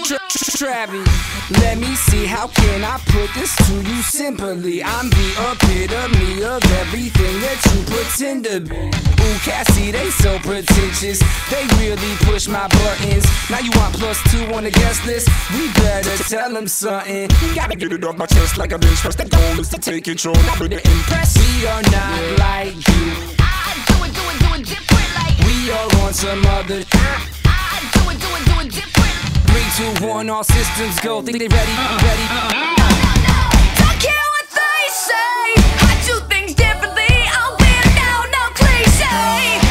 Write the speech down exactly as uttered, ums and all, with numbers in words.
Travi, let me see, how can I put this to you simply? I'm the epitome of everything that you pretend to be. Ooh, Cassie, they so pretentious, they really push my buttons. Now you want plus two on the guest list? We better tell them something. Gotta get it off my chest like a bitch first. The goal is to take control, not to impress. We are not like you. I do it, do it, do it different like We are on some other. I do it, do it, do it different. Three, two, one, all systems go. Think they ready? Ready? No, no, no. Don't care what they say. I do things differently. I'm weirdo, no cliché.